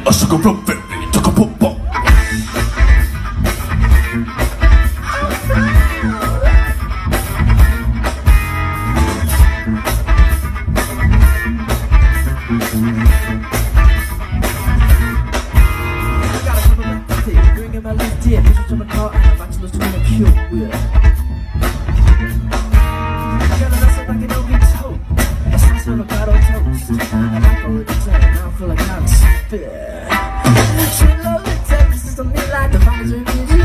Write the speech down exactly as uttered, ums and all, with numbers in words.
a sugar plum baby, took a pop pop. Bringing my left ear, pictures on the car, and I'm about to lose to a pure wheel. Together, that's like an O B toast. A slice of avocado toast. And I go with the time, now I feel like I'm spit. Sweet love, it takes to me like the vibes of music.